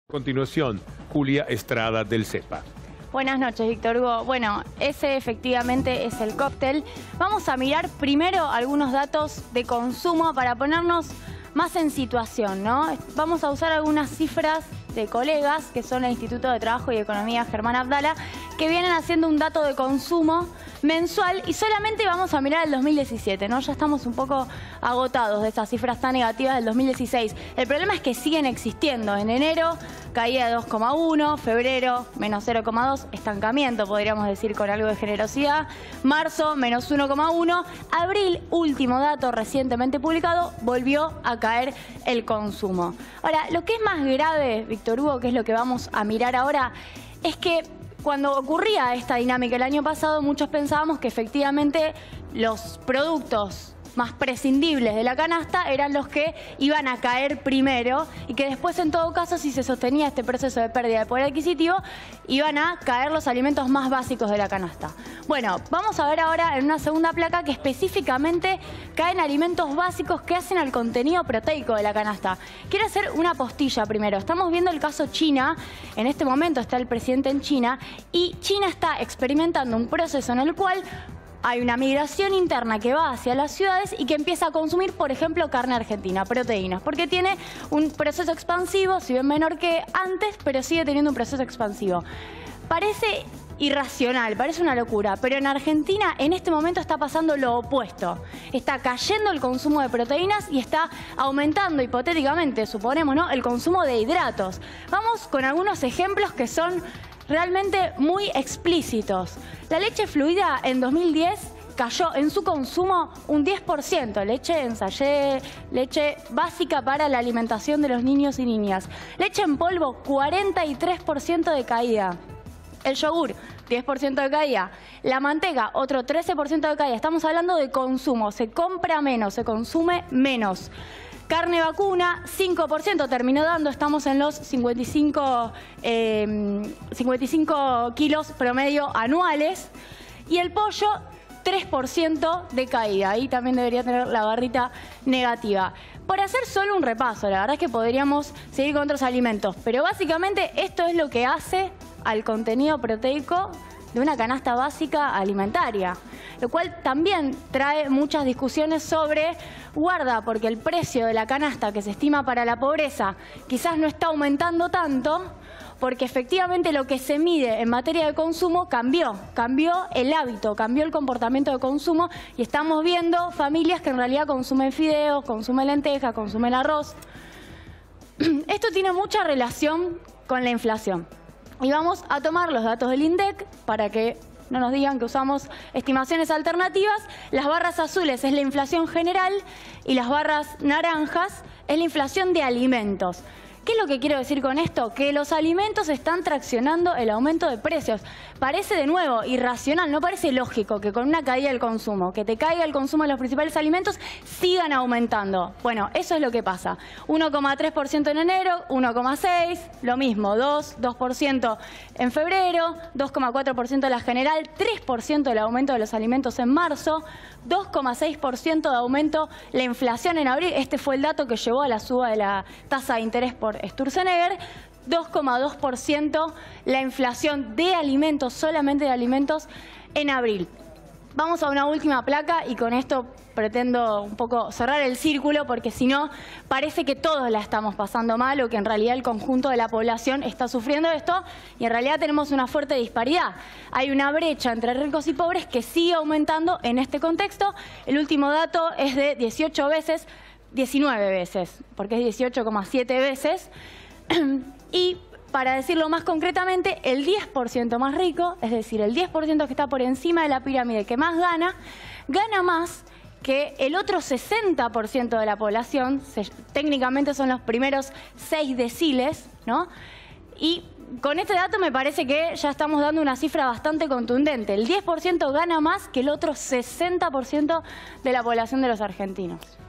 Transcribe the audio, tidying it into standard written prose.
A continuación, Julia Estrada del CEPA. Buenas noches, Víctor Hugo. Bueno, ese efectivamente es el cóctel. Vamos a mirar primero algunos datos de consumo para ponernos más en situación, ¿no? Vamos a usar algunas cifras de colegas, que son el Instituto de Trabajo y Economía Germán Abdala, que vienen haciendo un dato de consumo mensual y solamente vamos a mirar el 2017, ¿no? Ya estamos un poco agotados de esas cifras tan negativas del 2016. El problema es que siguen existiendo. En enero caía de 2,1, febrero menos 0,2, estancamiento podríamos decir con algo de generosidad, marzo menos 1,1, abril, último dato recientemente publicado, volvió a caer el consumo. Ahora, lo que es más grave, Víctor Hugo, que es lo que vamos a mirar ahora, es que cuando ocurría esta dinámica el año pasado, muchos pensábamos que efectivamente los productos más prescindibles de la canasta eran los que iban a caer primero y que después, en todo caso, si se sostenía este proceso de pérdida de poder adquisitivo, iban a caer los alimentos más básicos de la canasta. Bueno, vamos a ver ahora en una segunda placa que específicamente caen alimentos básicos que hacen al contenido proteico de la canasta. Quiero hacer una postilla primero. Estamos viendo el caso China. En este momento está el presidente en China y China está experimentando un proceso en el cual hay una migración interna que va hacia las ciudades y que empieza a consumir, por ejemplo, carne argentina, proteínas, porque tiene un proceso expansivo, si bien menor que antes, pero sigue teniendo un proceso expansivo. Parece irracional, parece una locura, pero en Argentina en este momento está pasando lo opuesto. Está cayendo el consumo de proteínas y está aumentando, hipotéticamente, suponemos, ¿no?, el consumo de hidratos. Vamos con algunos ejemplos que son realmente muy explícitos. La leche fluida en 2010 cayó en su consumo un 10%. Leche en sachet, leche básica para la alimentación de los niños y niñas. Leche en polvo, 43% de caída. El yogur, 10% de caída. La manteca, otro 13% de caída. Estamos hablando de consumo. Se compra menos, se consume menos. Carne vacuna, 5% terminó dando, estamos en los 55 kilos promedio anuales. Y el pollo, 3% de caída. Ahí también debería tener la barrita negativa. Por hacer solo un repaso, la verdad es que podríamos seguir con otros alimentos. Pero básicamente esto es lo que hace al contenido proteico de una canasta básica alimentaria, lo cual también trae muchas discusiones sobre, guarda, porque el precio de la canasta que se estima para la pobreza quizás no está aumentando tanto, porque efectivamente lo que se mide en materia de consumo cambió el hábito, cambió el comportamiento de consumo y estamos viendo familias que en realidad consumen fideos, consumen lentejas, consumen arroz. Esto tiene mucha relación con la inflación. Y vamos a tomar los datos del INDEC para que no nos digan que usamos estimaciones alternativas. Las barras azules es la inflación general y las barras naranjas es la inflación de alimentos. ¿Qué es lo que quiero decir con esto? Que los alimentos están traccionando el aumento de precios. Parece, de nuevo, irracional, no parece lógico que con una caída del consumo, que te caiga el consumo de los principales alimentos, sigan aumentando. Bueno, eso es lo que pasa. 1,3% en enero, 1,6%, lo mismo, 2% en febrero, 2,4% en la general, 3% del aumento de los alimentos en marzo, 2,6% de aumento la inflación en abril. Este fue el dato que llevó a la suba de la tasa de interés por Sturzenegger. 2,2% la inflación de alimentos, solamente de alimentos, en abril. Vamos a una última placa y con esto pretendo un poco cerrar el círculo, porque si no, parece que todos la estamos pasando mal o que en realidad el conjunto de la población está sufriendo esto y en realidad tenemos una fuerte disparidad. Hay una brecha entre ricos y pobres que sigue aumentando en este contexto. El último dato es de 19 veces, porque es 18,7 veces. Y para decirlo más concretamente, el 10% más rico, es decir, el 10% que está por encima de la pirámide, que más gana, gana más que el otro 60% de la población. Técnicamente son los primeros 6 deciles, ¿no? Y con este dato me parece que ya estamos dando una cifra bastante contundente. El 10% gana más que el otro 60% de la población de los argentinos.